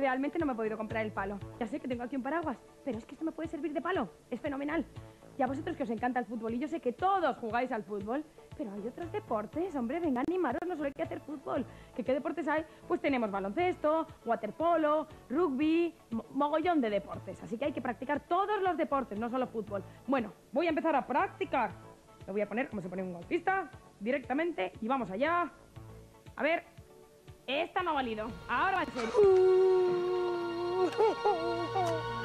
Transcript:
realmente no me he podido comprar el palo. Ya sé que tengo aquí un paraguas, pero es que esto me puede servir de palo. Es fenomenal. Y a vosotros que os encanta el fútbol, y yo sé que todos jugáis al fútbol, pero hay otros deportes, hombre, venga, animaros, no solo hay que hacer fútbol. ¿Qué deportes hay? Pues tenemos baloncesto, waterpolo, rugby, mogollón de deportes. Así que hay que practicar todos los deportes, no solo fútbol. Bueno, voy a empezar a practicar. Lo voy a poner como se pone un golfista, directamente, y vamos allá. A ver, esta no ha valido. Ahora va en serio.